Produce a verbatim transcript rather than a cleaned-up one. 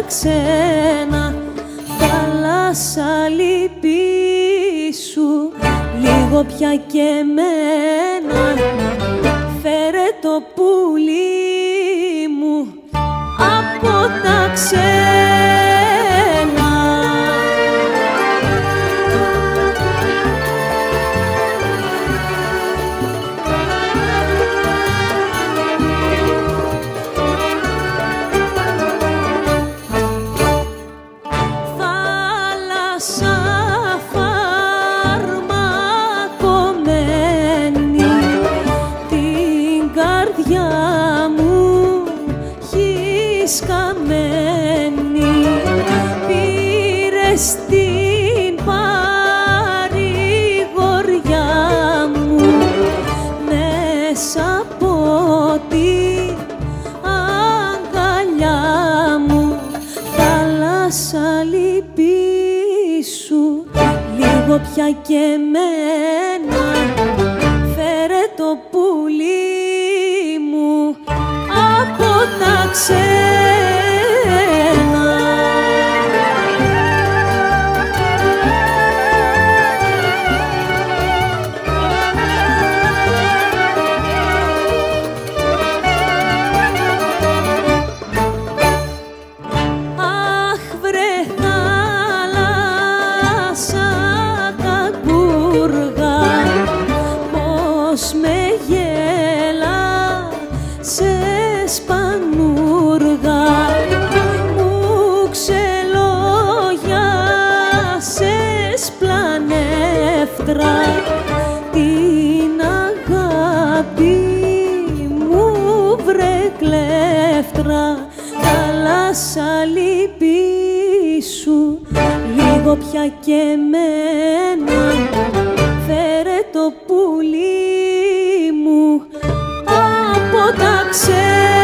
ξένα. Θάλασσα λυπή σου λίγο πια και εμένα. Φέρε το πουλί μου από τα ξένα. Σκαμμένη πήρες την παρηγοριά μου μέσα από την αγκαλιά μου. Θάλασσα λυπή σου λίγο πια και εμένα. Φέρε το πουλί μου από τα ξένα. Αχ βρε θάλασσα κακούργα, πως με γέλασες πανούργα. Μου ξελόγιασες πλανεύτρα την αγάπη μου βρε κλέφτρα. Θάλασσα λυπή σου λίγο πια και εμένα. Φέρε το πουλί μου από τα ξένα.